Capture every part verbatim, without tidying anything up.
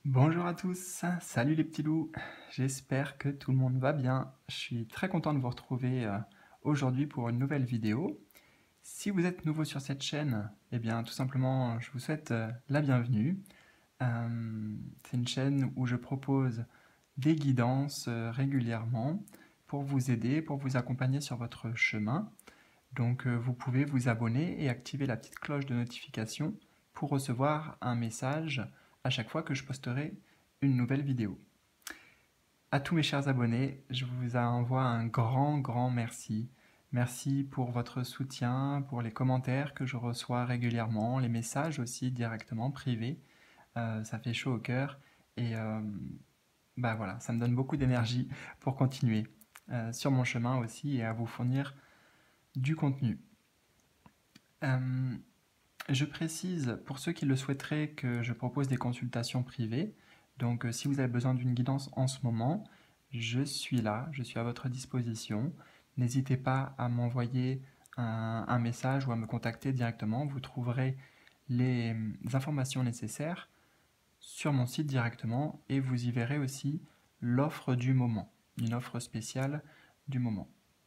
Bonjour à tous, salut les petits loups, j'espère que tout le monde va bien. Je suis très content de vous retrouver euh, aujourd'hui pour une nouvelle vidéo. Si vous êtes nouveau sur cette chaîne, eh bien tout simplement je vous souhaite euh, la bienvenue. Euh, c'est une chaîne où je propose des guidances euh, régulièrement pour vous aider, pour vous accompagner sur votre chemin. Donc euh, vous pouvez vous abonner et activer la petite cloche de notification pour recevoir un message à chaque fois que je posterai une nouvelle vidéo. À tous mes chers abonnés, je vous envoie un grand, grand merci. Merci pour votre soutien, pour les commentaires que je reçois régulièrement, les messages aussi directement privés. Euh, ça fait chaud au cœur et euh, bah voilà, ça me donne beaucoup d'énergie pour continuer euh, sur mon chemin aussi et à vous fournir du contenu. Euh, Je précise pour ceux qui le souhaiteraient que je propose des consultations privées. Donc euh, si vous avez besoin d'une guidance en ce moment, je suis là, je suis à votre disposition. N'hésitez pas à m'envoyer un, un message ou à me contacter directement. Vous trouverez les informations nécessaires sur mon site directement et vous y verrez aussi l'offre du moment, une offre spéciale du moment.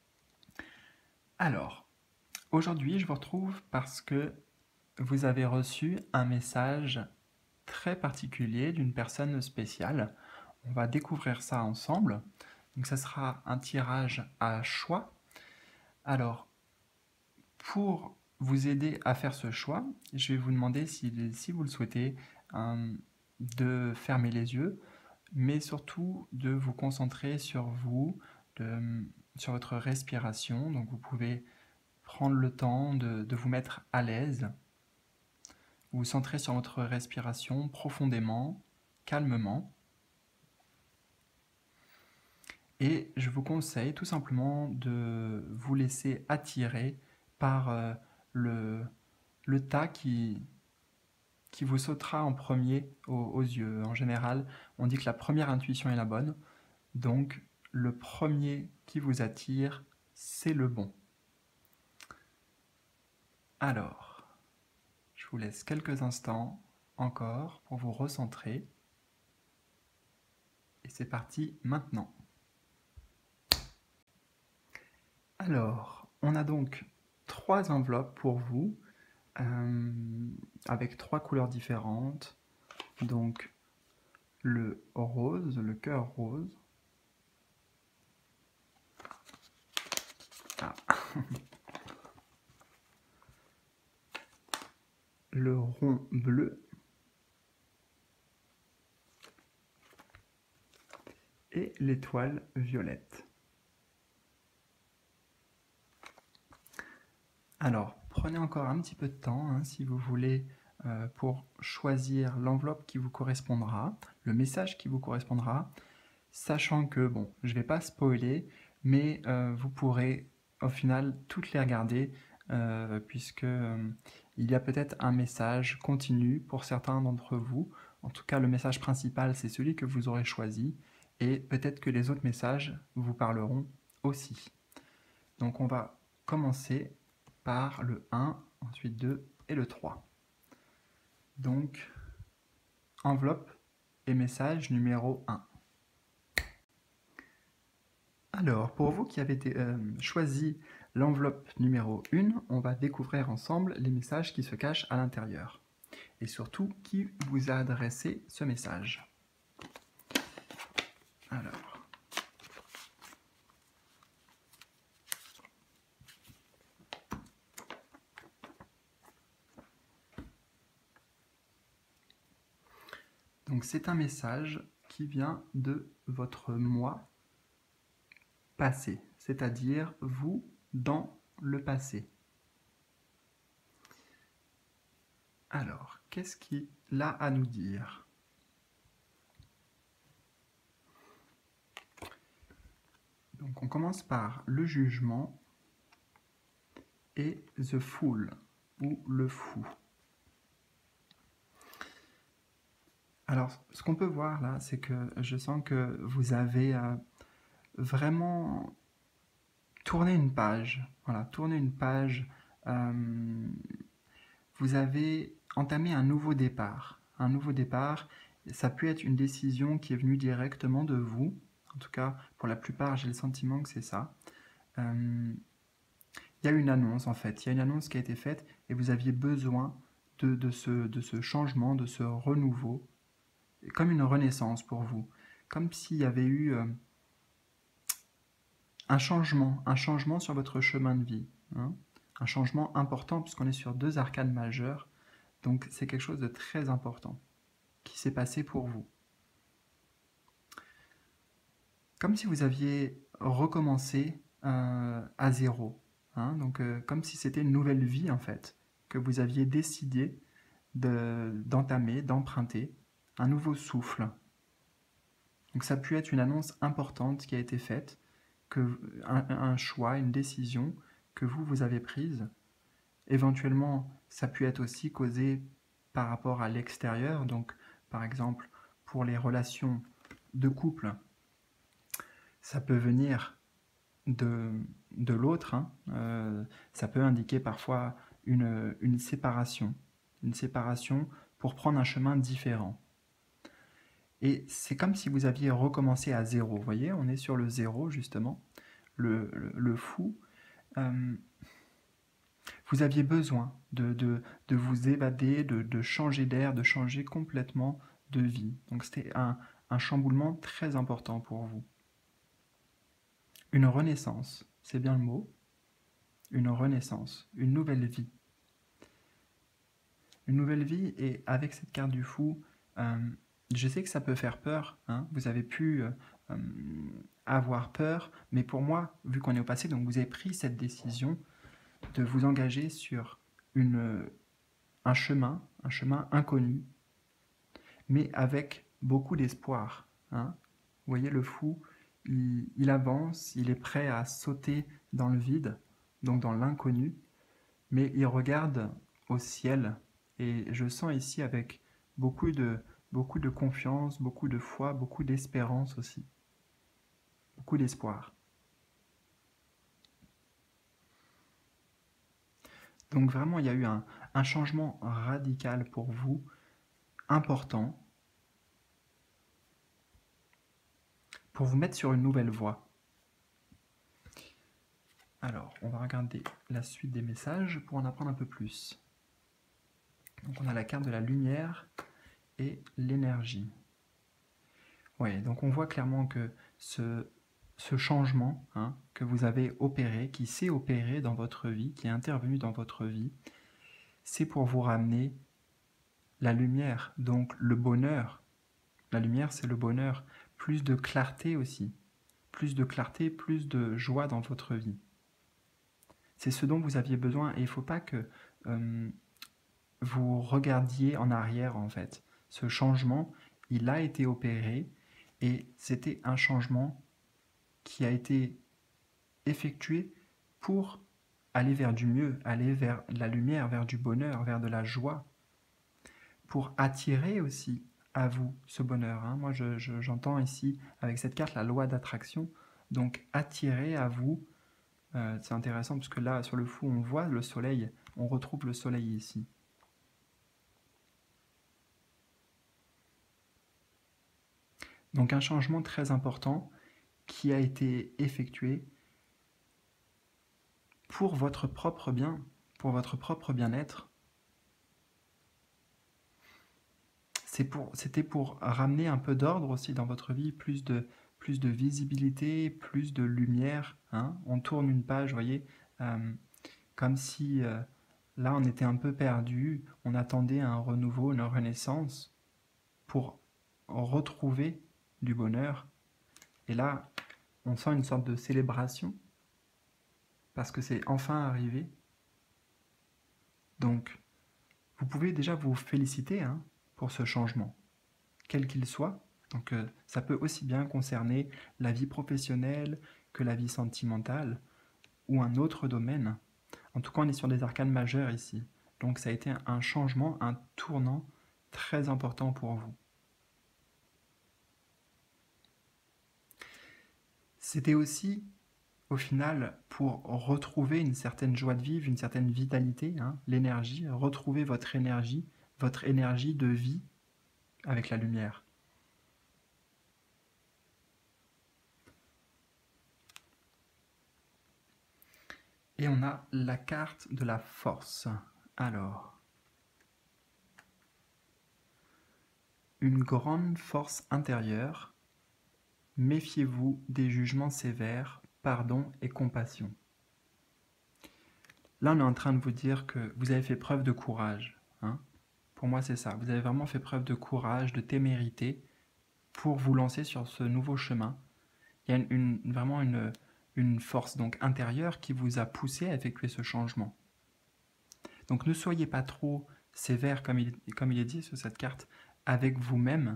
Alors, aujourd'hui je vous retrouve parce que vous avez reçu un message très particulier d'une personne spéciale. On va découvrir ça ensemble. Donc ça sera un tirage à choix. Alors, pour vous aider à faire ce choix, je vais vous demander, si, si vous le souhaitez, euh, de fermer les yeux, mais surtout de vous concentrer sur vous, de, sur votre respiration. Donc vous pouvez prendre le temps de, de vous mettre à l'aise. Vous vous centrez sur votre respiration profondément, calmement. Et je vous conseille tout simplement de vous laisser attirer par euh, le, le tas qui, qui vous sautera en premier aux, aux yeux. En général, on dit que la première intuition est la bonne. Donc, le premier qui vous attire, c'est le bon. Alors, je vous laisse quelques instants encore pour vous recentrer. Et c'est parti maintenant. Alors, on a donc trois enveloppes pour vous, euh, avec trois couleurs différentes. Donc, le rose, le cœur rose. Ah. Le rond bleu. Et l'étoile violette. Alors, prenez encore un petit peu de temps, hein, si vous voulez, euh, pour choisir l'enveloppe qui vous correspondra, le message qui vous correspondra, sachant que, bon, je ne vais pas spoiler, mais euh, vous pourrez au final toutes les regarder, euh, puisque euh, il y a peut-être un message continu pour certains d'entre vous. En tout cas, le message principal, c'est celui que vous aurez choisi, et peut-être que les autres messages vous parleront aussi. Donc on va commencer par le un, ensuite deux et le trois. Donc, enveloppe et message numéro un. Alors, pour vous qui avez euh, choisi l'enveloppe numéro un, on va découvrir ensemble les messages qui se cachent à l'intérieur. Et surtout, qui vous a adressé ce message. Alors... Donc c'est un message qui vient de votre moi passé, c'est-à-dire vous dans le passé. Alors, qu'est-ce qu'il a à nous dire? Donc on commence par le jugement et the fool, ou le fou. Alors, ce qu'on peut voir là, c'est que je sens que vous avez euh, vraiment tourné une page. Voilà, tourné une page. Euh, vous avez entamé un nouveau départ. Un nouveau départ Ça peut être une décision qui est venue directement de vous. En tout cas, pour la plupart, j'ai le sentiment que c'est ça. Euh, il y a une annonce, en fait. Il y a une annonce qui a été faite et vous aviez besoin de, de, ce, de ce changement, de ce renouveau, comme une renaissance pour vous. Comme s'il y avait eu euh, un changement, un changement sur votre chemin de vie. Hein, un changement important puisqu'on est sur deux arcanes majeures. Donc c'est quelque chose de très important qui s'est passé pour vous. Comme si vous aviez recommencé euh, à zéro. Hein, donc euh, comme si c'était une nouvelle vie en fait, que vous aviez décidé d'entamer, de, d'emprunter un nouveau souffle. Donc ça a pu être une annonce importante qui a été faite, que, un, un choix, une décision que vous, vous avez prise. Éventuellement, ça a pu être aussi causé par rapport à l'extérieur, donc par exemple pour les relations de couple, ça peut venir de, de l'autre, hein. euh, ça peut indiquer parfois une, une séparation, une séparation pour prendre un chemin différent. Et c'est comme si vous aviez recommencé à zéro, vous voyez, on est sur le zéro justement, le, le, le fou. Euh, vous aviez besoin de, de, de vous évader, de, de changer d'air, de changer complètement de vie. Donc c'était un, un chamboulement très important pour vous. Une renaissance, c'est bien le mot. Une renaissance, une nouvelle vie. Une nouvelle vie, et avec cette carte du fou, euh, je sais que ça peut faire peur, hein, vous avez pu euh, avoir peur, mais pour moi, vu qu'on est au passé, donc vous avez pris cette décision de vous engager sur une, un chemin, un chemin inconnu, mais avec beaucoup d'espoir. Hein. Vous voyez, le fou, il, il avance, il est prêt à sauter dans le vide, donc dans l'inconnu, mais il regarde au ciel, et je sens ici avec beaucoup de, beaucoup de confiance, beaucoup de foi, beaucoup d'espérance aussi, beaucoup d'espoir. Donc vraiment, il y a eu un, un changement radical pour vous, important, pour vous mettre sur une nouvelle voie. Alors, on va regarder la suite des messages pour en apprendre un peu plus. Donc on a la carte de la lumière et l'énergie. Ouais, donc on voit clairement que ce, ce changement hein, que vous avez opéré, qui s'est opéré dans votre vie, qui est intervenu dans votre vie, c'est pour vous ramener la lumière, donc le bonheur. La lumière, c'est le bonheur. Plus de clarté aussi. Plus de clarté, plus de joie dans votre vie. C'est ce dont vous aviez besoin et il ne faut pas que euh, vous regardiez en arrière en fait. Ce changement, il a été opéré et c'était un changement qui a été effectué pour aller vers du mieux, aller vers la lumière, vers du bonheur, vers de la joie, pour attirer aussi à vous ce bonheur. Hein. Moi, je, je, j'entends ici, avec cette carte, la loi d'attraction. Donc, attirer à vous, euh, c'est intéressant, parce que là, sur le fou, on voit le soleil, on retrouve le soleil ici. Donc, un changement très important qui a été effectué pour votre propre bien, pour votre propre bien-être. C'est pour, c'était pour ramener un peu d'ordre aussi dans votre vie, plus de, plus de visibilité, plus de lumière. Hein. On tourne une page, vous voyez, euh, comme si euh, là on était un peu perdu, on attendait un renouveau, une renaissance pour retrouver du bonheur. Et là, on sent une sorte de célébration parce que c'est enfin arrivé. Donc, vous pouvez déjà vous féliciter hein, pour ce changement, quel qu'il soit. Donc, euh, ça peut aussi bien concerner la vie professionnelle que la vie sentimentale ou un autre domaine. En tout cas, on est sur des arcanes majeures ici. Donc, ça a été un changement, un tournant très important pour vous. C'était aussi, au final, pour retrouver une certaine joie de vivre, une certaine vitalité, hein, l'énergie, retrouver votre énergie, votre énergie de vie, avec la lumière. Et on a la carte de la force. Alors, une grande force intérieure, méfiez-vous des jugements sévères, pardon et compassion. Là, on est en train de vous dire que vous avez fait preuve de courage. Hein. Pour moi, c'est ça. Vous avez vraiment fait preuve de courage, de témérité pour vous lancer sur ce nouveau chemin. Il y a une, une, vraiment une, une force donc intérieure qui vous a poussé à effectuer ce changement. Donc ne soyez pas trop sévère, comme il, comme il est dit sur cette carte, avec vous-même.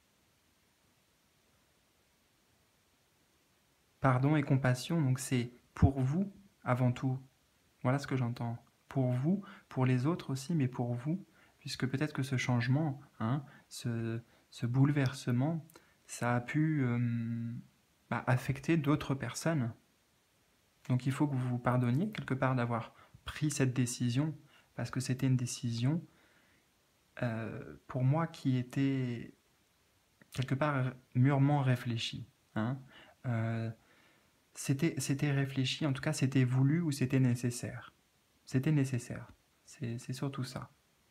Pardon et compassion, donc c'est pour vous avant tout. Voilà ce que j'entends. Pour vous, pour les autres aussi, mais pour vous, puisque peut-être que ce changement, hein, ce, ce bouleversement, ça a pu euh, bah, affecter d'autres personnes. Donc il faut que vous vous pardonniez quelque part d'avoir pris cette décision, parce que c'était une décision, euh, pour moi, qui était quelque part mûrement réfléchie. Hein. Euh, c'était, c'était réfléchi, en tout cas c'était voulu ou c'était nécessaire. C'était nécessaire, c'est, c'est surtout ça.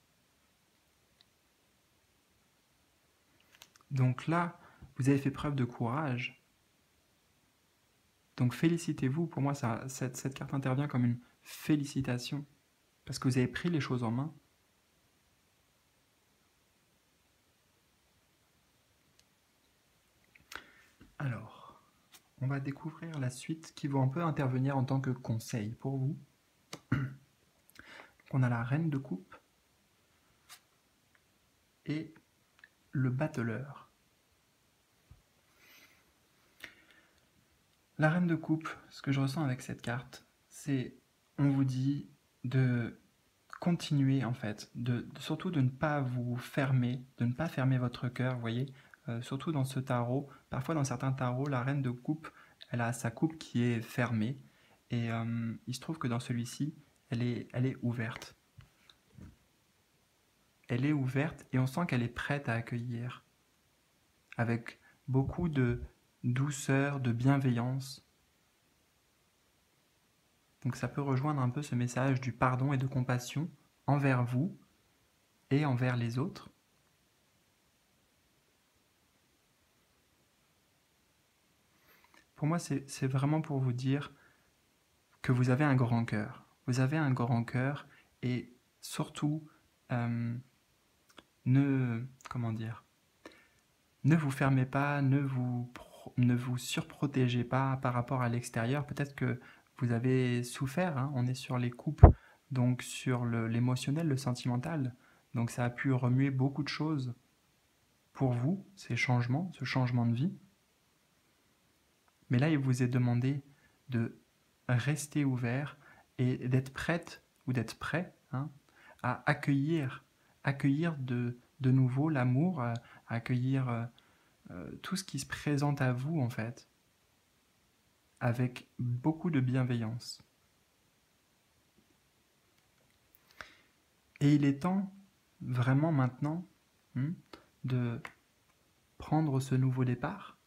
Donc là, vous avez fait preuve de courage. Donc félicitez-vous, pour moi ça, cette, cette carte intervient comme une félicitation, parce que vous avez pris les choses en main. Alors, on va découvrir la suite qui va un peu intervenir en tant que conseil pour vous. On a la reine de coupe et le battleur. La reine de coupe, ce que je ressens avec cette carte, c'est, on vous dit de continuer en fait, de, de, surtout de ne pas vous fermer, de ne pas fermer votre cœur, vous voyez, euh, surtout dans ce tarot. Parfois dans certains tarots, la reine de coupe, elle a sa coupe qui est fermée, et euh, il se trouve que dans celui-ci, elle est, elle est ouverte. Elle est ouverte et on sent qu'elle est prête à accueillir, avec beaucoup de douceur, de bienveillance. Donc ça peut rejoindre un peu ce message du pardon et de compassion envers vous et envers les autres. Pour moi, c'est, c'est vraiment pour vous dire que vous avez un grand cœur. Vous avez un grand cœur et surtout, euh, ne, comment dire, ne vous fermez pas, ne vous, ne vous surprotégez pas par rapport à l'extérieur. Peut-être que vous avez souffert, hein, on est sur les coupes, donc sur le, l'émotionnel, le sentimental. Donc ça a pu remuer beaucoup de choses pour vous, ces changements, ce changement de vie. Mais là, il vous est demandé de rester ouvert et d'être prête ou d'être prêt hein, à accueillir, accueillir de, de nouveau l'amour, à, à accueillir euh, euh, tout ce qui se présente à vous en fait, avec beaucoup de bienveillance. Et il est temps, vraiment maintenant, hein, de prendre ce nouveau départ,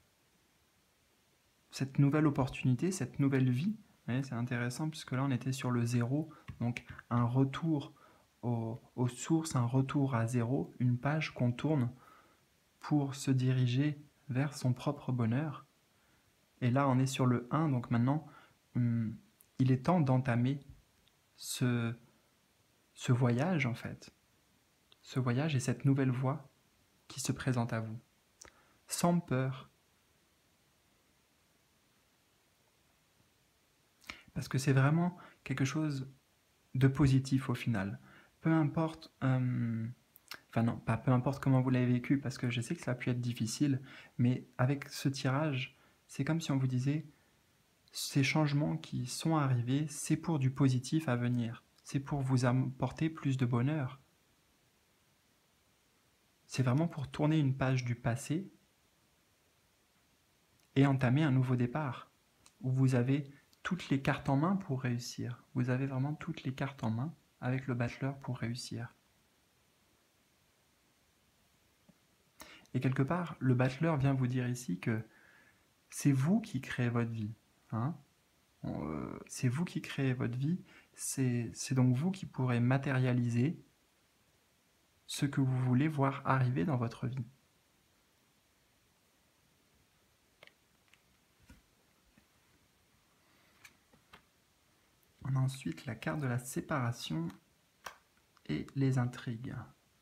cette nouvelle opportunité, cette nouvelle vie. C'est intéressant puisque là on était sur le zéro, donc un retour aux, aux sources, un retour à zéro, une page qu'on tourne pour se diriger vers son propre bonheur. Et là on est sur le un, donc maintenant hum, il est temps d'entamer ce, ce voyage en fait, ce voyage et cette nouvelle voie qui se présente à vous, sans peur. Parce que c'est vraiment quelque chose de positif au final. Peu importe, euh, enfin non, pas peu importe comment vous l'avez vécu, parce que je sais que ça a pu être difficile, mais avec ce tirage, c'est comme si on vous disait, ces changements qui sont arrivés, c'est pour du positif à venir, c'est pour vous apporter plus de bonheur. C'est vraiment pour tourner une page du passé et entamer un nouveau départ, où vous avez toutes les cartes en main pour réussir. Vous avez vraiment toutes les cartes en main avec le battleur pour réussir. Et quelque part, le battleur vient vous dire ici que c'est vous qui créez votre vie. Hein, euh, c'est vous qui créez votre vie, c'est donc vous qui pourrez matérialiser ce que vous voulez voir arriver dans votre vie. On a ensuite la carte de la séparation et les intrigues.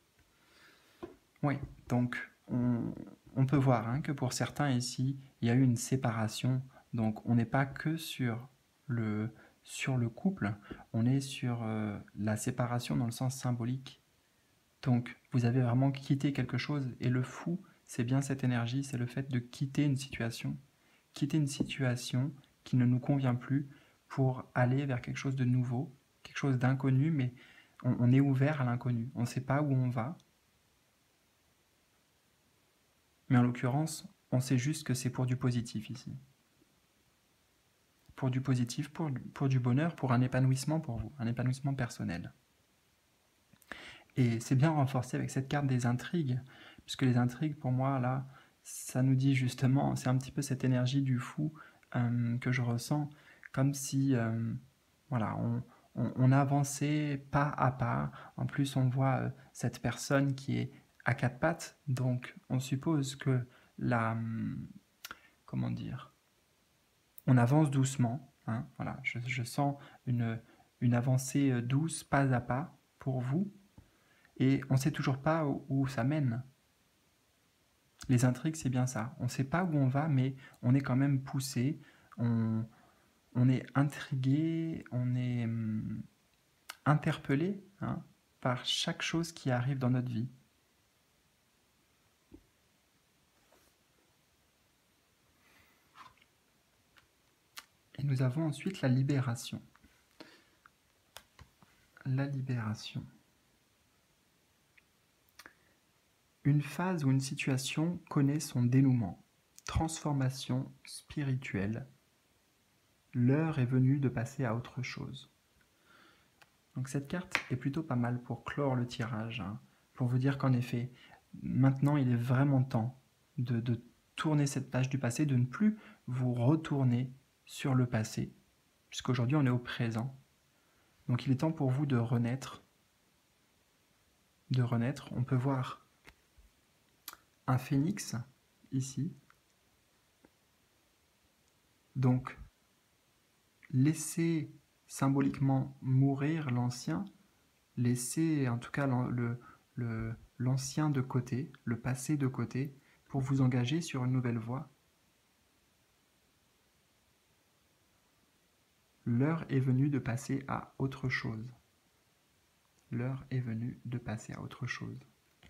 Oui, donc on, on peut voir hein, que pour certains ici, il y a eu une séparation. Donc on n'est pas que sur le, sur le couple, on est sur euh, la séparation dans le sens symbolique. Donc vous avez vraiment quitté quelque chose et le fou, c'est bien cette énergie, c'est le fait de quitter une situation. Quitter une situation qui ne nous convient plus pour aller vers quelque chose de nouveau, quelque chose d'inconnu, mais on, on est ouvert à l'inconnu. On ne sait pas où on va. Mais en l'occurrence, on sait juste que c'est pour du positif ici. Pour du positif, pour, pour du bonheur, pour un épanouissement pour vous, un épanouissement personnel. Et c'est bien renforcé avec cette carte des intrigues, puisque les intrigues, pour moi, là, ça nous dit justement, c'est un petit peu cette énergie du fou euh, que je ressens, comme si, euh, voilà, on, on, on avançait pas à pas. En plus, on voit euh, cette personne qui est à quatre pattes, donc on suppose que la, comment dire, on avance doucement, hein, voilà, je, je sens une, une avancée douce, pas à pas, pour vous, et on ne sait toujours pas où, où ça mène. Les intrigues, c'est bien ça, on ne sait pas où on va, mais on est quand même poussé, on, on est intrigué, on est hum, interpellé hein, par chaque chose qui arrive dans notre vie. Et nous avons ensuite la libération. La libération. Une phase ou une situation connaît son dénouement. Transformation spirituelle. L'heure est venue de passer à autre chose. Donc cette carte est plutôt pas mal pour clore le tirage, hein, pour vous dire qu'en effet, maintenant il est vraiment temps de, de tourner cette page du passé, de ne plus vous retourner sur le passé, puisqu'aujourd'hui on est au présent. Donc il est temps pour vous de renaître. De renaître, on peut voir un phénix ici. Donc laissez symboliquement mourir l'ancien, laissez en tout cas le, le, l'ancien de côté, le passé de côté, pour vous engager sur une nouvelle voie. L'heure est venue de passer à autre chose. L'heure est venue de passer à autre chose.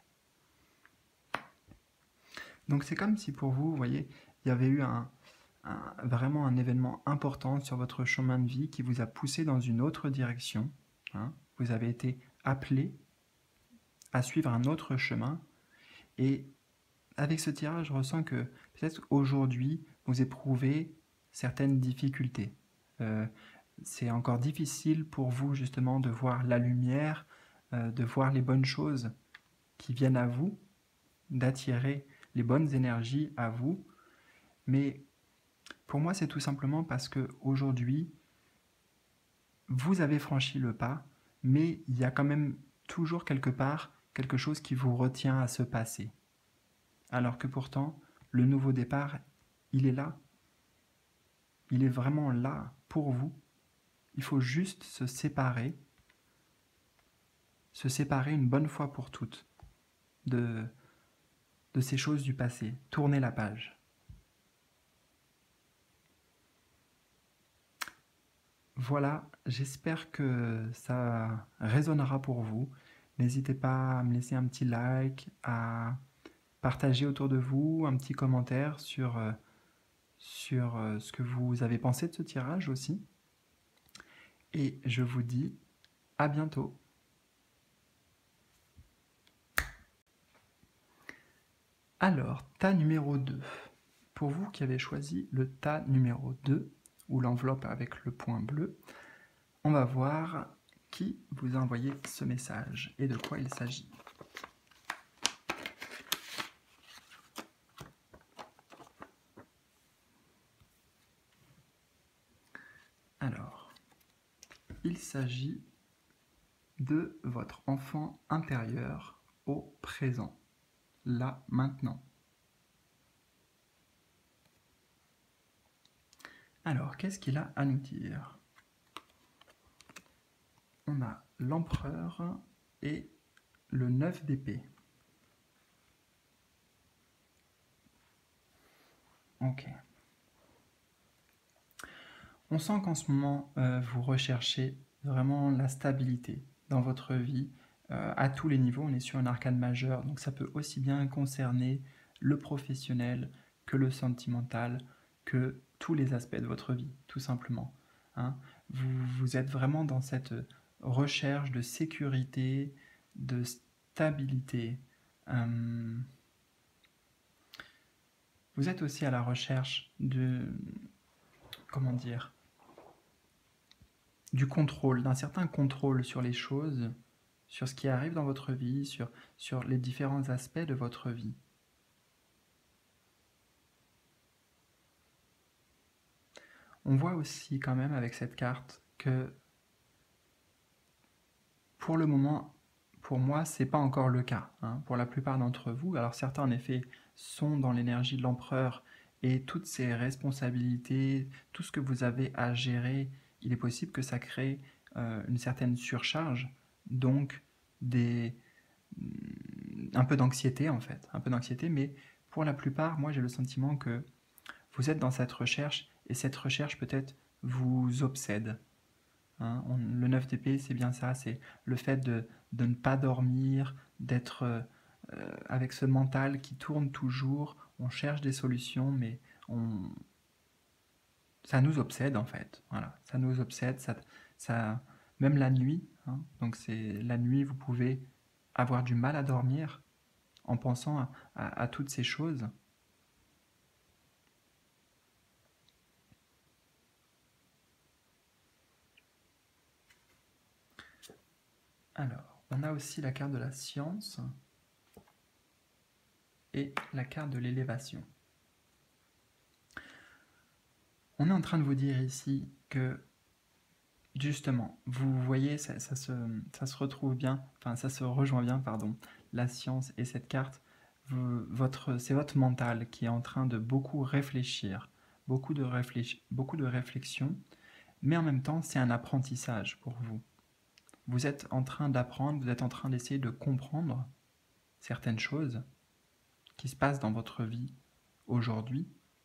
Donc c'est comme si pour vous, vous voyez, il y avait eu un, un, vraiment un événement important sur votre chemin de vie qui vous a poussé dans une autre direction. Hein. Vous avez été appelé à suivre un autre chemin. Et avec ce tirage, je ressens que peut-être aujourd'hui, vous éprouvez certaines difficultés. Euh, c'est encore difficile pour vous justement de voir la lumière, euh, de voir les bonnes choses qui viennent à vous, d'attirer les bonnes énergies à vous. Mais pour moi, c'est tout simplement parce que aujourd'hui, vous avez franchi le pas, mais il y a quand même toujours quelque part quelque chose qui vous retient à ce passé. Alors que pourtant, le nouveau départ, il est là. Il est vraiment là pour vous. Il faut juste se séparer, se séparer une bonne fois pour toutes de, de ces choses du passé. Tourner la page. Voilà, j'espère que ça résonnera pour vous. N'hésitez pas à me laisser un petit like, à partager autour de vous, un petit commentaire sur, euh, sur euh, ce que vous avez pensé de ce tirage aussi. Et je vous dis à bientôt. Alors, tas numéro deux. Pour vous qui avez choisi le tas numéro deux, ou l'enveloppe avec le point bleu, on va voir qui vous a envoyé ce message et de quoi il s'agit. il s'agit de votre enfant intérieur au présent, là, maintenant. Alors, qu'est-ce qu'il a à nous dire? On a l'empereur et le neuf d'épée. Ok. On sent qu'en ce moment, euh, vous recherchez vraiment la stabilité dans votre vie, euh, à tous les niveaux. On est sur un arcane majeur, donc ça peut aussi bien concerner le professionnel que le sentimental, que tous les aspects de votre vie, tout simplement. Hein. Vous, vous êtes vraiment dans cette recherche de sécurité, de stabilité. Euh, vous êtes aussi à la recherche de... comment dire, du contrôle, d'un certain contrôle sur les choses, sur ce qui arrive dans votre vie, sur, sur les différents aspects de votre vie. On voit aussi quand même avec cette carte que pour le moment, pour moi, c'est pas encore le cas. Hein, pour la plupart d'entre vous, alors certains en effet sont dans l'énergie de l'empereur et toutes ces responsabilités, tout ce que vous avez à gérer, il est possible que ça crée euh, une certaine surcharge, donc des, un peu d'anxiété en fait, un peu d'anxiété, mais pour la plupart, moi j'ai le sentiment que vous êtes dans cette recherche et cette recherche peut-être vous obsède. Hein, on, le neuf d'épée, c'est bien ça, c'est le fait de, de ne pas dormir, d'être euh, avec ce mental qui tourne toujours, on cherche des solutions, mais on, ça nous obsède en fait. Voilà, ça nous obsède, ça, ça, même la nuit. Hein, donc c'est la nuit, vous pouvez avoir du mal à dormir en pensant à, à, à toutes ces choses. Alors, on a aussi la carte de la science et la carte de l'élévation. On est en train de vous dire ici que, justement, vous voyez, ça, ça, se, ça se retrouve bien, enfin ça se rejoint bien, pardon, la science et cette carte, votre, c'est votre mental qui est en train de beaucoup réfléchir, beaucoup de, réfléch, beaucoup de réflexion, mais en même temps, c'est un apprentissage pour vous. Vous êtes en train d'apprendre, vous êtes en train d'essayer de comprendre certaines choses qui se passent dans votre vie aujourd'hui.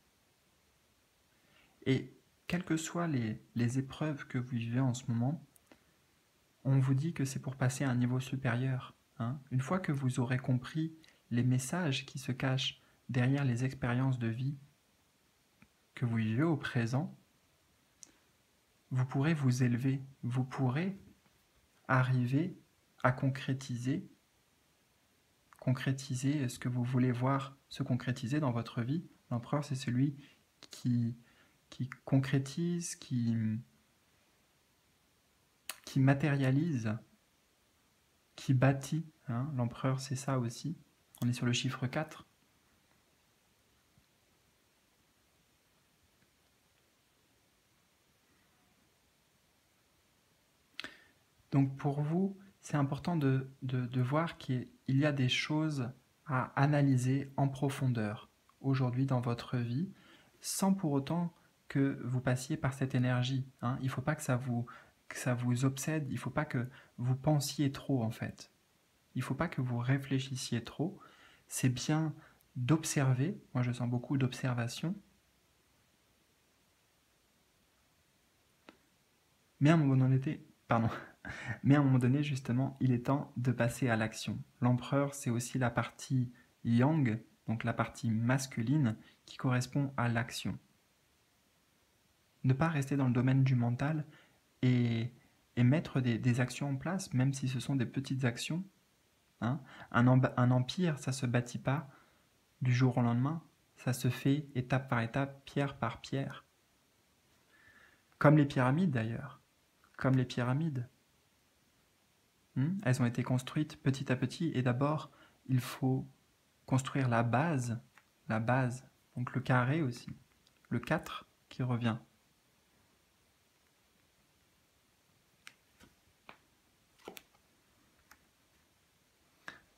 Et quelles que soient les, les épreuves que vous vivez en ce moment, on vous dit que c'est pour passer à un niveau supérieur. Hein. Une fois que vous aurez compris les messages qui se cachent derrière les expériences de vie que vous vivez au présent, vous pourrez vous élever, vous pourrez arriver à concrétiser, concrétiser ce que vous voulez voir se concrétiser dans votre vie. L'empereur, c'est celui qui, qui concrétise, qui, qui matérialise, qui bâtit. Hein. L'empereur, c'est ça aussi. On est sur le chiffre quatre. Donc pour vous, c'est important de, de, de voir qu'il y a des choses à analyser en profondeur aujourd'hui dans votre vie, sans pour autant que vous passiez par cette énergie. Hein. Il ne faut pas que ça, vous, que ça vous obsède, il ne faut pas que vous pensiez trop en fait. Il ne faut pas que vous réfléchissiez trop. C'est bien d'observer, moi je sens beaucoup d'observation, mais à un moment donné, pardon, mais à un moment donné, justement, il est temps de passer à l'action. L'empereur, c'est aussi la partie yang, donc la partie masculine, qui correspond à l'action. Ne pas rester dans le domaine du mental et, et mettre des, des actions en place, même si ce sont des petites actions. Hein. Un, un empire, ça ne se bâtit pas du jour au lendemain, ça se fait étape par étape, pierre par pierre. Comme les pyramides d'ailleurs, comme les pyramides. Elles ont été construites petit à petit et d'abord, il faut construire la base, la base, donc le carré aussi, le quatre qui revient.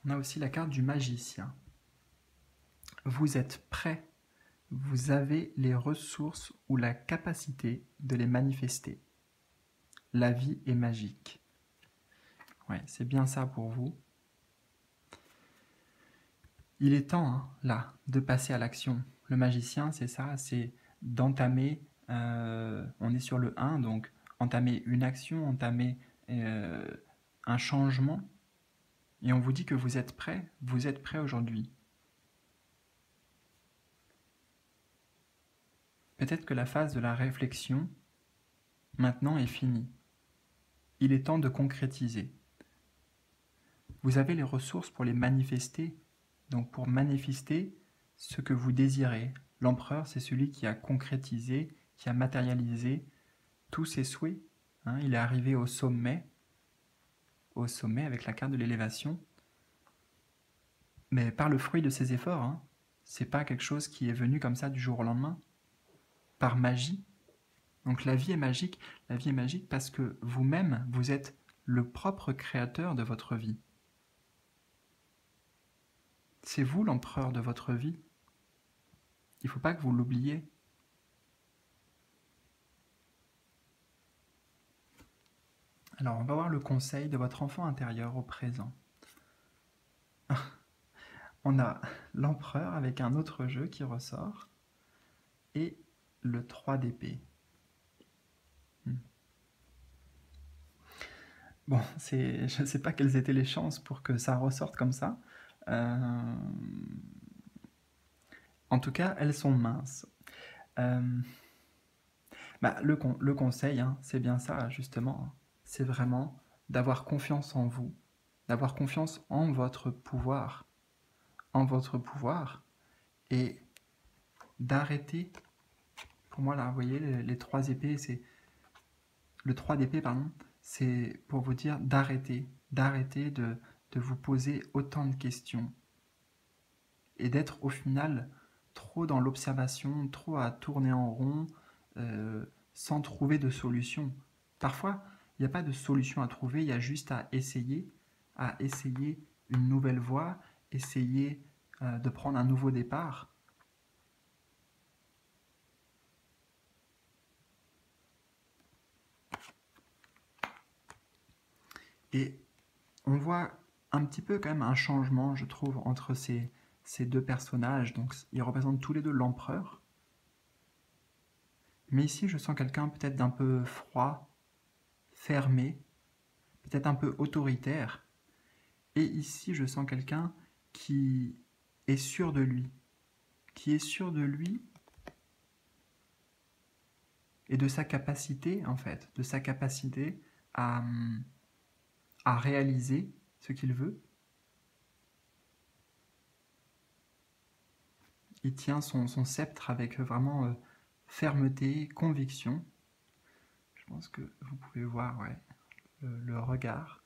On a aussi la carte du magicien. Vous êtes prêt, vous avez les ressources ou la capacité de les manifester. La vie est magique. Ouais, c'est bien ça pour vous. Il est temps, hein, là, de passer à l'action. Le magicien, c'est ça, c'est d'entamer, euh, on est sur le un, donc entamer une action, entamer euh, un changement. Et on vous dit que vous êtes prêt, vous êtes prêt aujourd'hui. Peut-être que la phase de la réflexion, maintenant, est finie. Il est temps de concrétiser. Vous avez les ressources pour les manifester. Donc pour manifester ce que vous désirez. L'empereur, c'est celui qui a concrétisé, qui a matérialisé tous ses souhaits. Hein, il est arrivé au sommet, au sommet avec la carte de l'élévation. Mais par le fruit de ses efforts, hein, c'est pas quelque chose qui est venu comme ça du jour au lendemain, par magie. Donc la vie est magique, la vie est magique parce que vous-même, vous êtes le propre créateur de votre vie. C'est vous l'empereur de votre vie. Il ne faut pas que vous l'oubliez. Alors, on va voir le conseil de votre enfant intérieur au présent. On a l'empereur avec un autre jeu qui ressort et le trois d'épée. Hmm. Bon, je ne sais pas quelles étaient les chances pour que ça ressorte comme ça. Euh... En tout cas, elles sont minces. Euh... Bah, le, con le conseil, hein, c'est bien ça, justement. C'est vraiment d'avoir confiance en vous, d'avoir confiance en votre pouvoir, en votre pouvoir, et d'arrêter, pour moi là, vous voyez, les, les trois épées, c'est, le trois d'épée, pardon, c'est pour vous dire d'arrêter, d'arrêter de, de vous poser autant de questions, et d'être au final trop dans l'observation, trop à tourner en rond, euh, sans trouver de solution. Parfois, il n'y a pas de solution à trouver, il y a juste à essayer, à essayer une nouvelle voie, essayer euh, de prendre un nouveau départ. Et on voit un petit peu quand même un changement, je trouve, entre ces, ces deux personnages. Donc, ils représentent tous les deux l'empereur. Mais ici, je sens quelqu'un peut-être d'un peu froid, fermé, peut-être un peu autoritaire. Et ici, je sens quelqu'un qui est sûr de lui, qui est sûr de lui et de sa capacité, en fait, de sa capacité à, à réaliser ce qu'il veut. Il tient son, son sceptre avec vraiment euh, fermeté, conviction. Je pense que vous pouvez voir ouais, le, le regard.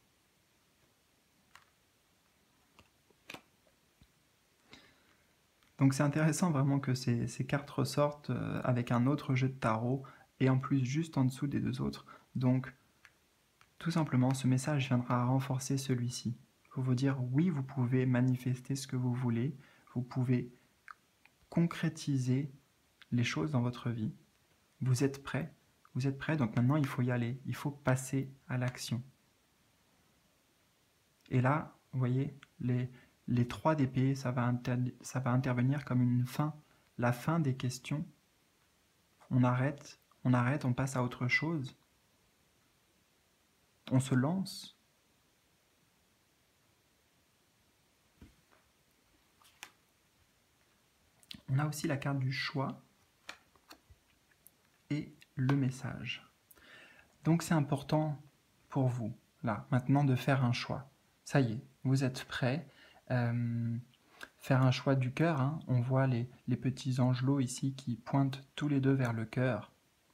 Donc c'est intéressant vraiment que ces, ces cartes ressortent euh, avec un autre jeu de tarot et en plus juste en dessous des deux autres. Donc tout simplement ce message viendra renforcer celui-ci. Pour vous dire oui, vous pouvez manifester ce que vous voulez, vous pouvez concrétiser les choses dans votre vie. Vous êtes prêt, vous êtes prêt, donc maintenant il faut y aller, il faut passer à l'action. Et là, vous voyez, les, les trois d'épée, ça, ça va intervenir comme une fin, la fin des questions. On arrête, on arrête, on passe à autre chose. On se lance. On a aussi la carte du choix et le message. Donc c'est important pour vous, là, maintenant, de faire un choix. Ça y est, vous êtes prêts. Euh, faire un choix du cœur, hein. On voit les, les petits angelots ici qui pointent tous les deux vers le cœur.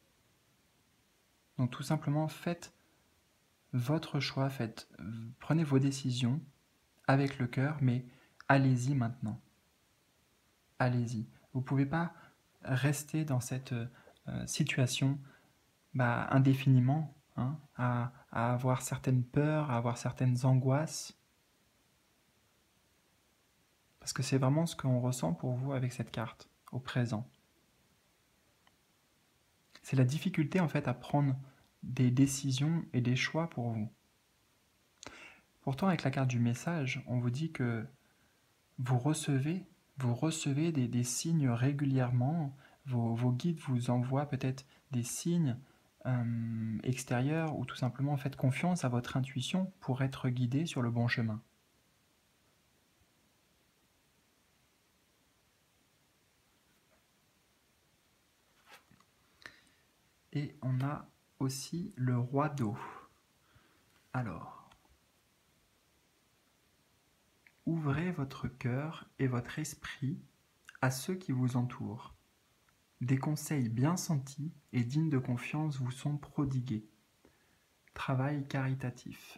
Donc tout simplement, faites votre choix, faites, prenez vos décisions avec le cœur, mais allez-y maintenant. Allez-y. Vous ne pouvez pas rester dans cette euh, situation bah, indéfiniment, hein, à, à avoir certaines peurs, à avoir certaines angoisses. Parce que c'est vraiment ce qu'on ressent pour vous avec cette carte, au présent. C'est la difficulté en fait à prendre des décisions et des choix pour vous. Pourtant, avec la carte du message, on vous dit que vous recevez, vous recevez des, des signes régulièrement. Vos, vos guides vous envoient peut-être des signes euh, extérieurs ou tout simplement faites confiance à votre intuition pour être guidé sur le bon chemin. Et on a aussi le roi d'eau. Alors, ouvrez votre cœur et votre esprit à ceux qui vous entourent. Des conseils bien sentis et dignes de confiance vous sont prodigués. Travail caritatif.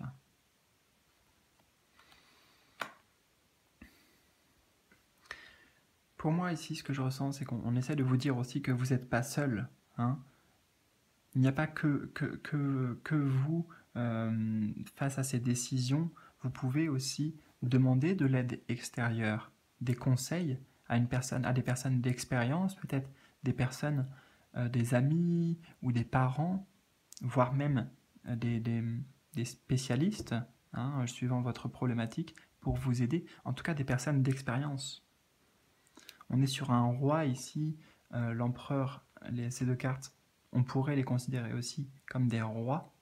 Pour moi ici, ce que je ressens, c'est qu'on essaie de vous dire aussi que vous n'êtes pas seul. Hein. Il n'y a pas que, que, que, que vous, euh, face à ces décisions, vous pouvez aussi demander de l'aide extérieure, des conseils à, une personne, à des personnes d'expérience, peut-être des personnes, euh, des amis ou des parents, voire même euh, des, des, des spécialistes, hein, suivant votre problématique, pour vous aider, en tout cas des personnes d'expérience. On est sur un roi ici, euh, l'empereur, les, ces deux cartes, on pourrait les considérer aussi comme des rois.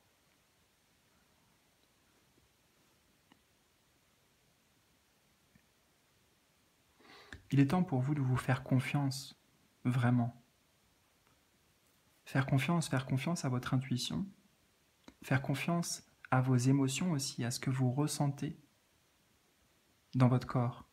Il est temps pour vous de vous faire confiance, vraiment. Faire confiance, faire confiance à votre intuition, faire confiance à vos émotions aussi, à ce que vous ressentez dans votre corps.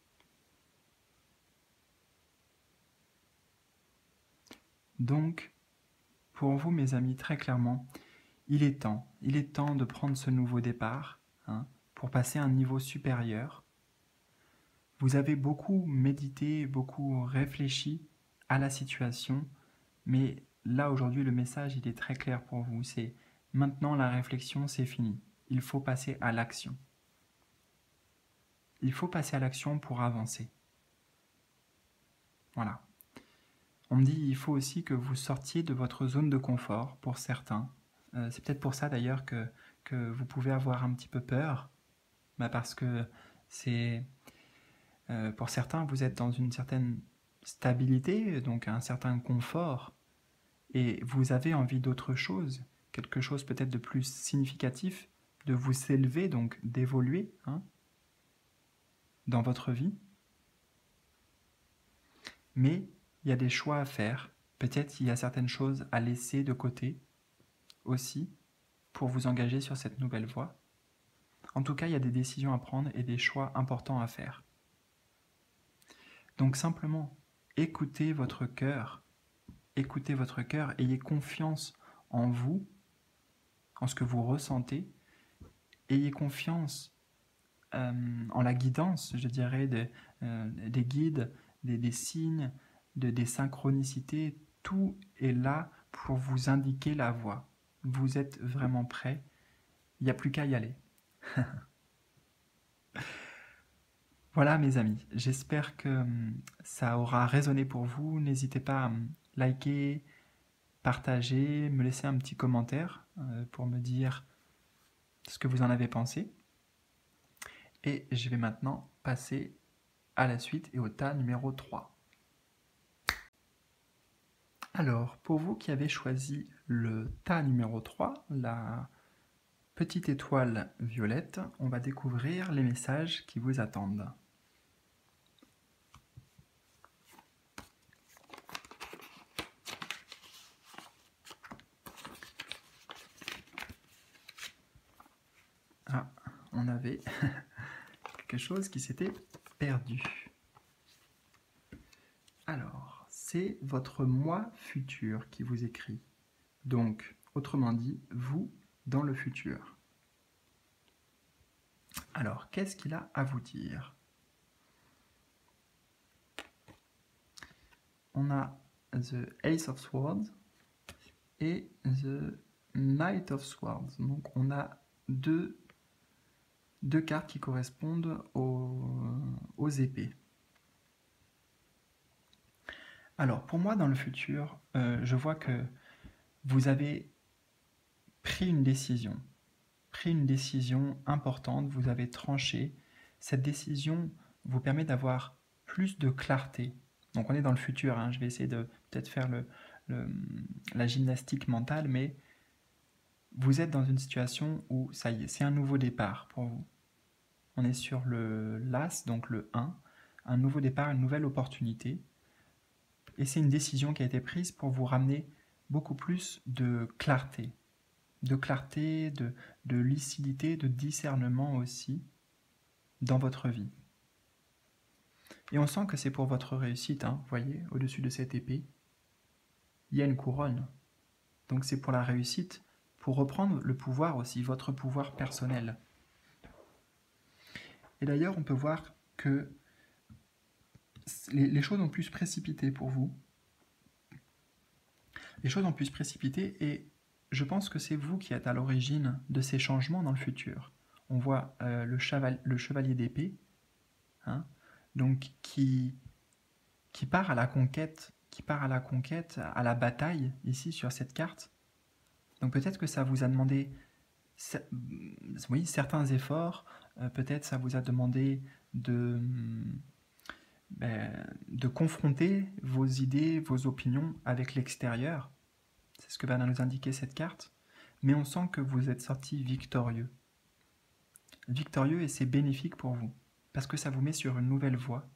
Donc, pour vous, mes amis, très clairement, il est temps, il est temps de prendre ce nouveau départ, hein, pour passer à un niveau supérieur. Vous avez beaucoup médité, beaucoup réfléchi à la situation, mais là, aujourd'hui, le message, il est très clair pour vous. C'est maintenant la réflexion, c'est fini. Il faut passer à l'action. Il faut passer à l'action pour avancer. Voilà. On me dit il faut aussi que vous sortiez de votre zone de confort, pour certains. Euh, c'est peut-être pour ça, d'ailleurs, que, que vous pouvez avoir un petit peu peur, bah parce que c'est... Euh, pour certains, vous êtes dans une certaine stabilité, donc un certain confort, et vous avez envie d'autre chose, quelque chose peut-être de plus significatif, de vous élever, donc d'évoluer, hein, dans votre vie. Mais il y a des choix à faire, peut-être il y a certaines choses à laisser de côté aussi pour vous engager sur cette nouvelle voie. En tout cas, il y a des décisions à prendre et des choix importants à faire. Donc simplement, écoutez votre cœur, écoutez votre cœur, ayez confiance en vous, en ce que vous ressentez, ayez confiance euh, en la guidance, je dirais, de, euh, des guides, des, des signes, de, des synchronicités, tout est là pour vous indiquer la voie. Vous êtes vraiment prêt, il n'y a plus qu'à y aller. Voilà mes amis, j'espère que ça aura résonné pour vous. N'hésitez pas à liker, partager, me laisser un petit commentaire euh, pour me dire ce que vous en avez pensé. Et je vais maintenant passer à la suite et au tas numéro trois. Alors, pour vous qui avez choisi le tas numéro trois, la petite étoile violette, on va découvrir les messages qui vous attendent. Ah, on avait quelque chose qui s'était perdu. Alors, c'est votre moi futur qui vous écrit. Donc, autrement dit, vous dans le futur. Alors, qu'est-ce qu'il a à vous dire? On a the Ace of Swords et the Knight of Swords. Donc, on a deux, deux cartes qui correspondent aux, aux épées. Alors, pour moi, dans le futur, euh, je vois que vous avez pris une décision, pris une décision importante, vous avez tranché. Cette décision vous permet d'avoir plus de clarté. Donc, on est dans le futur, hein, je vais essayer de peut-être faire le, le- la gymnastique mentale, mais vous êtes dans une situation où, ça y est, c'est un nouveau départ pour vous. On est sur le l'As, donc le un, un nouveau départ, une nouvelle opportunité. Et c'est une décision qui a été prise pour vous ramener beaucoup plus de clarté, de clarté, de, de lucidité, de discernement aussi dans votre vie. Et on sent que c'est pour votre réussite, hein, vous voyez, au-dessus de cette épée, il y a une couronne. Donc c'est pour la réussite, pour reprendre le pouvoir aussi, votre pouvoir personnel. Et d'ailleurs, on peut voir que les, les choses ont pu se précipiter pour vous. Les choses ont pu se précipiter et je pense que c'est vous qui êtes à l'origine de ces changements dans le futur. On voit euh, le, cheval, le chevalier d'épée, hein, donc qui, qui part à la conquête, qui part à la conquête, à la bataille ici sur cette carte. Donc peut-être que ça vous a demandé, oui, certains efforts. Euh, peut-être ça vous a demandé de ben, de confronter vos idées, vos opinions avec l'extérieur. C'est ce que va nous indiquer cette carte. Mais on sent que vous êtes sorti victorieux. Victorieux et c'est bénéfique pour vous. Parce que ça vous met sur une nouvelle voie.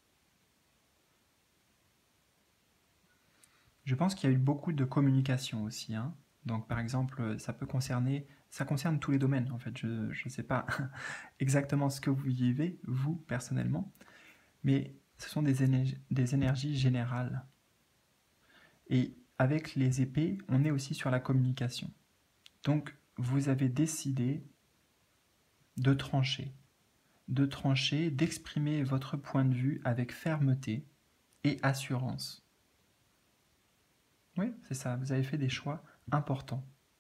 Je pense qu'il y a eu beaucoup de communication aussi. Hein. Donc par exemple, ça peut concerner, ça concerne tous les domaines en fait. Je ne sais pas exactement ce que vous vivez, vous, personnellement. Mais ce sont des énergies, des énergies générales. Et avec les épées, on est aussi sur la communication. Donc, vous avez décidé de trancher, de trancher, d'exprimer votre point de vue avec fermeté et assurance. Oui, c'est ça, vous avez fait des choix importants.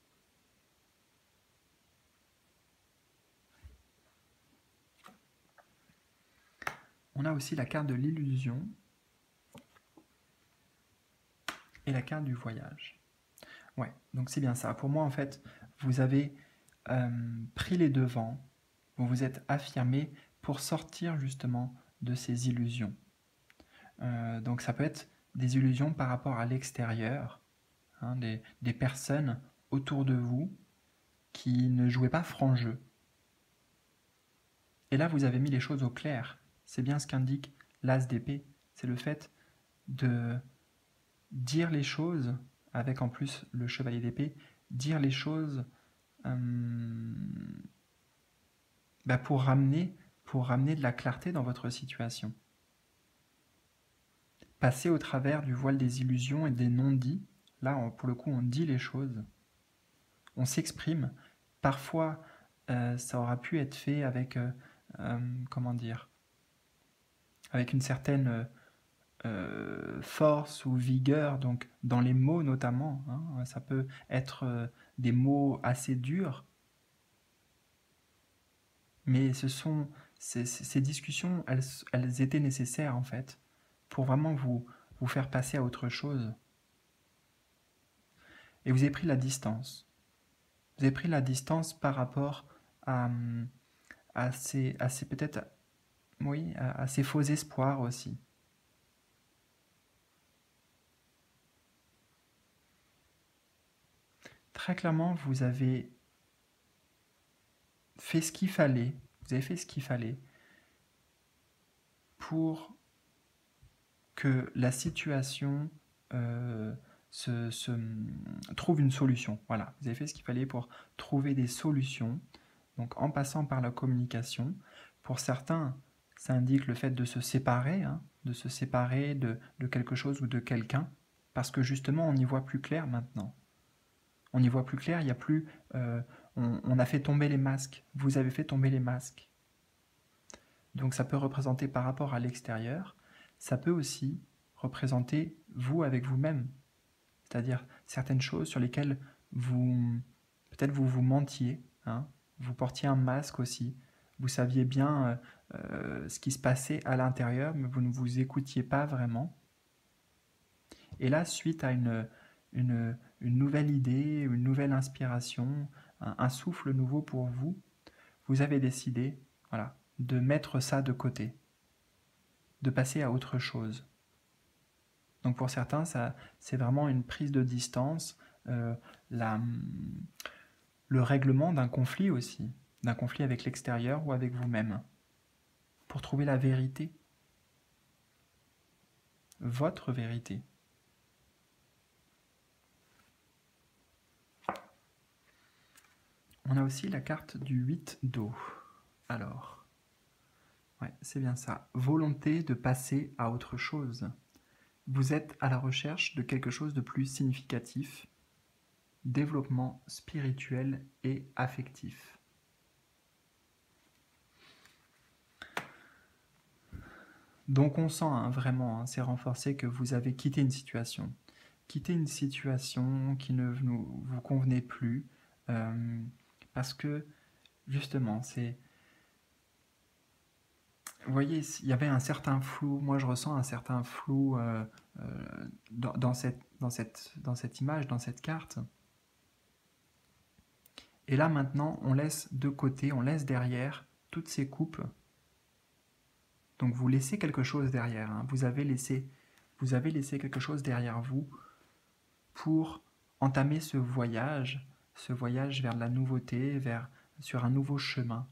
On a aussi la carte de l'illusion et la carte du voyage. Ouais, donc c'est bien ça. Pour moi, en fait, vous avez euh, pris les devants, vous vous êtes affirmé pour sortir justement de ces illusions. Euh, donc ça peut être des illusions par rapport à l'extérieur, hein, des, des personnes autour de vous qui ne jouaient pas franc jeu. Et là, vous avez mis les choses au clair. C'est bien ce qu'indique l'as d'épée. C'est le fait de dire les choses, avec en plus le chevalier d'épée, dire les choses euh, bah pour, ramener, pour ramener de la clarté dans votre situation. Passer au travers du voile des illusions et des non-dits. Là, on, pour le coup, on dit les choses. On s'exprime. Parfois, euh, ça aura pu être fait avec, euh, euh, comment dire, avec une certaine euh, force ou vigueur, donc dans les mots notamment. Hein, ça peut être euh, des mots assez durs, mais ce sont ces, ces discussions, elles, elles étaient nécessaires en fait pour vraiment vous, vous faire passer à autre chose. Et vous avez pris la distance. Vous avez pris la distance par rapport à, à ces, à ces peut-être, oui, à, à ces faux espoirs aussi. Très clairement, vous avez fait ce qu'il fallait, vous avez fait ce qu'il fallait pour que la situation euh, se, se, trouve une solution. Voilà, vous avez fait ce qu'il fallait pour trouver des solutions, donc en passant par la communication. Pour certains, ça indique le fait de se séparer, hein, de se séparer de, de quelque chose ou de quelqu'un, parce que justement, on y voit plus clair maintenant. On y voit plus clair, il n'y a plus... Euh, on, on a fait tomber les masques, vous avez fait tomber les masques. Donc ça peut représenter par rapport à l'extérieur, ça peut aussi représenter vous avec vous-même, c'est-à-dire certaines choses sur lesquelles vous, peut-être vous vous mentiez, hein, vous portiez un masque aussi, vous saviez bien euh, euh, ce qui se passait à l'intérieur, mais vous ne vous écoutiez pas vraiment. Et là, suite à une, une, une nouvelle idée, une nouvelle inspiration, un, un souffle nouveau pour vous, vous avez décidé, voilà, de mettre ça de côté, de passer à autre chose. Donc pour certains, ça, c'est vraiment une prise de distance, euh, la, le règlement d'un conflit aussi, d'un conflit avec l'extérieur ou avec vous-même, pour trouver la vérité, votre vérité. On a aussi la carte du huit d'eau. Alors, ouais, c'est bien ça. Volonté de passer à autre chose. Vous êtes à la recherche de quelque chose de plus significatif, développement spirituel et affectif. Donc on sent hein, vraiment, hein, c'est renforcé que vous avez quitté une situation. Quitté une situation qui ne vous, vous convenait plus, euh, parce que justement, c'est... Vous voyez, il y avait un certain flou, moi je ressens un certain flou euh, euh, dans, dans, cette, dans, cette, dans cette image, dans cette carte. Et là maintenant, on laisse de côté, on laisse derrière toutes ces coupes. Donc vous laissez quelque chose derrière, hein. Vous avez laissé, vous avez laissé quelque chose derrière vous pour entamer ce voyage, ce voyage vers la nouveauté, vers, sur un nouveau chemin.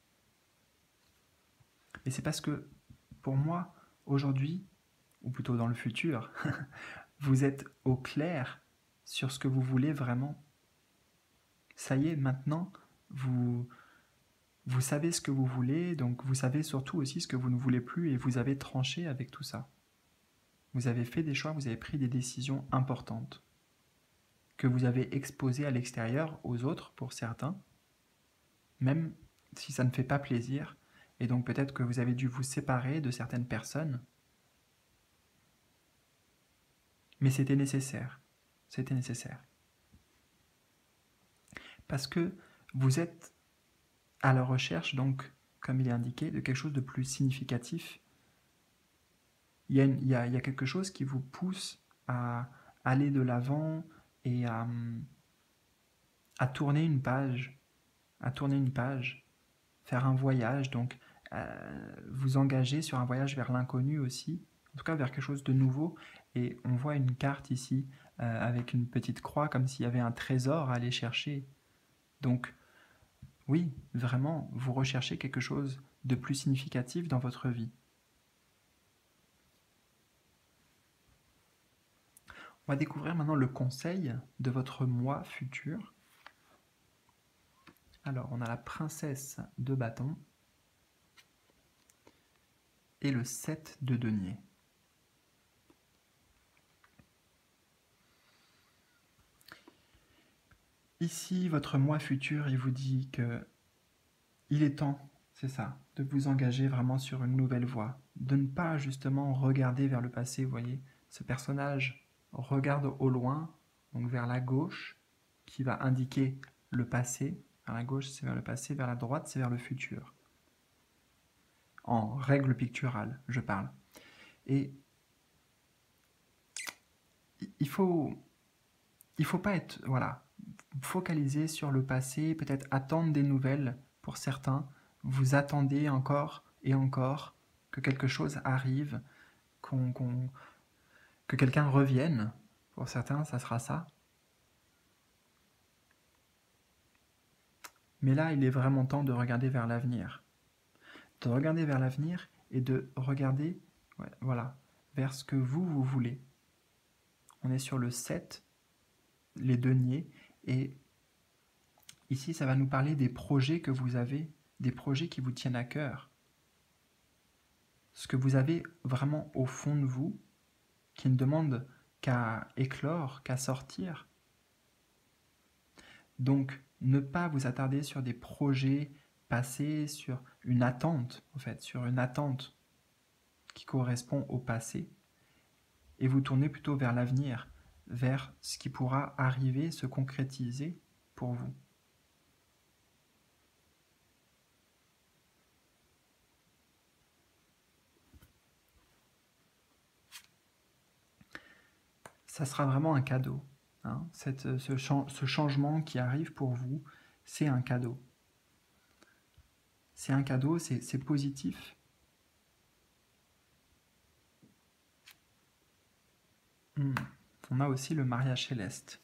Et c'est parce que, pour moi, aujourd'hui, ou plutôt dans le futur, vous êtes au clair sur ce que vous voulez vraiment. Ça y est, maintenant, vous, vous savez ce que vous voulez, donc vous savez surtout aussi ce que vous ne voulez plus et vous avez tranché avec tout ça. Vous avez fait des choix, vous avez pris des décisions importantes que vous avez exposées à l'extérieur, aux autres pour certains, même si ça ne fait pas plaisir, et donc peut-être que vous avez dû vous séparer de certaines personnes, mais c'était nécessaire, c'était nécessaire. Parce que vous êtes à la recherche, donc, comme il est indiqué, de quelque chose de plus significatif. Il y a, une, il y a, il y a quelque chose qui vous pousse à aller de l'avant et à, à tourner une page, à tourner une page, faire un voyage, donc euh, vous engager sur un voyage vers l'inconnu aussi, en tout cas vers quelque chose de nouveau. Et on voit une carte ici euh, avec une petite croix, comme s'il y avait un trésor à aller chercher. Donc, oui, vraiment, vous recherchez quelque chose de plus significatif dans votre vie. On va découvrir maintenant le conseil de votre moi futur. Alors, on a la princesse de bâton et le sept de denier. Ici, votre moi futur, il vous dit que il est temps, c'est ça, de vous engager vraiment sur une nouvelle voie, de ne pas justement regarder vers le passé, vous voyez. Ce personnage regarde au loin, donc vers la gauche, qui va indiquer le passé. Vers la gauche, c'est vers le passé, vers la droite, c'est vers le futur. En règle picturale, je parle. Et il faut, il faut pas être, voilà, focalisé sur le passé, peut-être attendre des nouvelles pour certains. Vous attendez encore et encore que quelque chose arrive, qu'on, qu'on, que quelqu'un revienne. Pour certains, ça sera ça. Mais là, il est vraiment temps de regarder vers l'avenir. De regarder vers l'avenir et de regarder, ouais, voilà, vers ce que vous, vous voulez. On est sur le sept, les deniers, et ici, ça va nous parler des projets que vous avez, des projets qui vous tiennent à cœur. Ce que vous avez vraiment au fond de vous, qui ne demande qu'à éclore, qu'à sortir. Donc, ne pas vous attarder sur des projets passés, sur une attente, en fait, sur une attente qui correspond au passé, et vous tourner plutôt vers l'avenir, vers ce qui pourra arriver, se concrétiser pour vous. ça sera vraiment un cadeau. Hein. Cette, ce, ce changement qui arrive pour vous, c'est un cadeau. C'est un cadeau, c'est positif. Hmm. On a aussi le mariage céleste.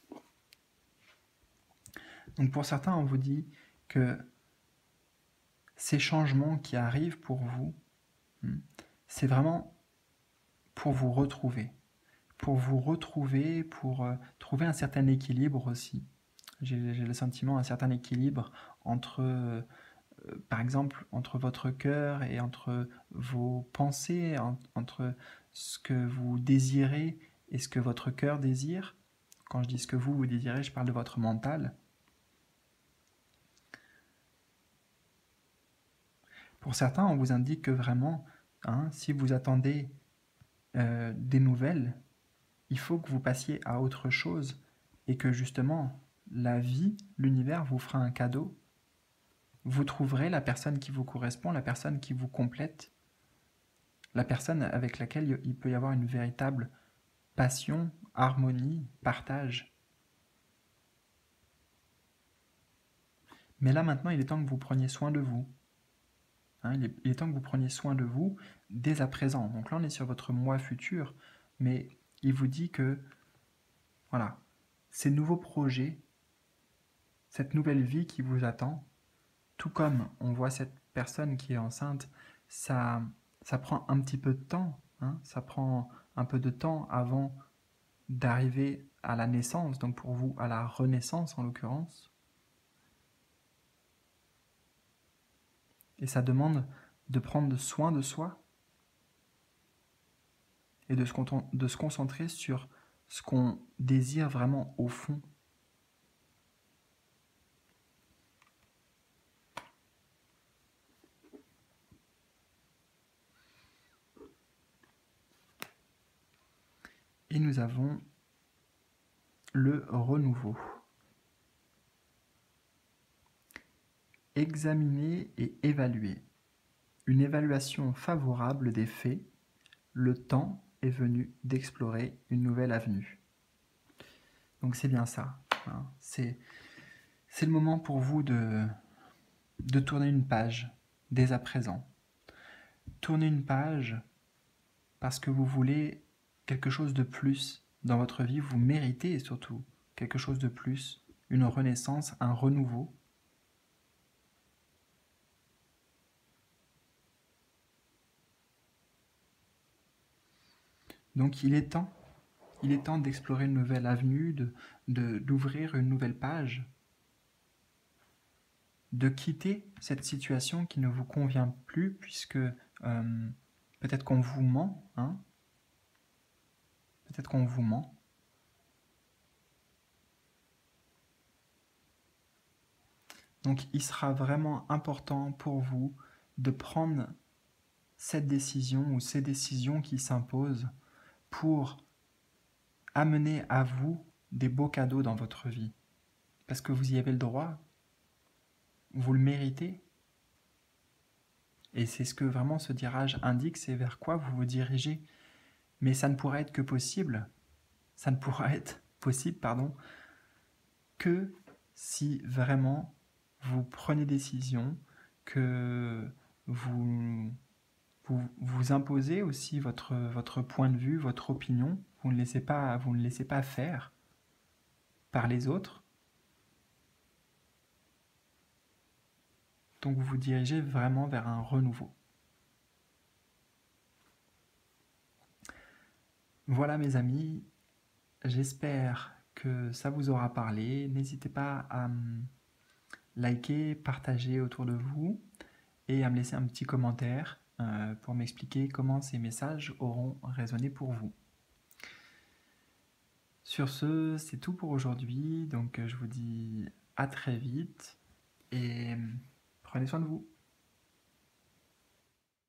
Donc pour certains, on vous dit que ces changements qui arrivent pour vous, c'est vraiment pour vous retrouver. Pour vous retrouver, pour euh, trouver un certain équilibre aussi. J'ai le sentiment un certain équilibre entre, euh, par exemple, entre votre cœur et entre vos pensées, en, entre ce que vous désirez et ce que votre cœur désire. Quand je dis ce que vous, vous désirez, je parle de votre mental. Pour certains, on vous indique que vraiment, hein, si vous attendez euh, des nouvelles, il faut que vous passiez à autre chose et que justement, la vie, l'univers vous fera un cadeau. Vous trouverez la personne qui vous correspond, la personne qui vous complète, la personne avec laquelle il peut y avoir une véritable passion, harmonie, partage. Mais là maintenant, il est temps que vous preniez soin de vous. Hein, il, est, il est temps que vous preniez soin de vous dès à présent. Donc là, on est sur votre moi futur, mais il vous dit que, voilà, ces nouveaux projets, cette nouvelle vie qui vous attend, tout comme on voit cette personne qui est enceinte, ça, ça prend un petit peu de temps, hein, ça prend un peu de temps avant d'arriver à la naissance, donc pour vous, à la renaissance en l'occurrence. Et ça demande de prendre soin de soi et de se, de se concentrer sur ce qu'on désire vraiment au fond. Et nous avons le renouveau. Examiner et évaluer. Une évaluation favorable des faits. Le temps est venu d'explorer une nouvelle avenue. Donc c'est bien ça. Hein. C'est le moment pour vous de, de tourner une page dès à présent. Tourner une page parce que vous voulez quelque chose de plus dans votre vie. Vous méritez surtout quelque chose de plus, une renaissance, un renouveau. Donc il est temps, il est temps d'explorer une nouvelle avenue, de, de, d'ouvrir une nouvelle page, de quitter cette situation qui ne vous convient plus, puisque euh, peut-être qu'on vous ment, hein, peut-être qu'on vous ment. Donc il sera vraiment important pour vous de prendre cette décision ou ces décisions qui s'imposent pour amener à vous des beaux cadeaux dans votre vie. Parce que vous y avez le droit, vous le méritez. Et c'est ce que vraiment ce tirage indique, c'est vers quoi vous vous dirigez. Mais ça ne pourra être que possible, ça ne pourra être possible, pardon, que si vraiment vous prenez décision, que vous vous, vous imposez aussi votre, votre point de vue, votre opinion, vous ne laissez pas, vous ne laissez pas faire par les autres. Donc vous vous dirigez vraiment vers un renouveau. Voilà mes amis, j'espère que ça vous aura parlé. N'hésitez pas à liker, partager autour de vous et à me laisser un petit commentaire euh, pour m'expliquer comment ces messages auront résonné pour vous. Sur ce, c'est tout pour aujourd'hui, donc je vous dis à très vite et prenez soin de vous.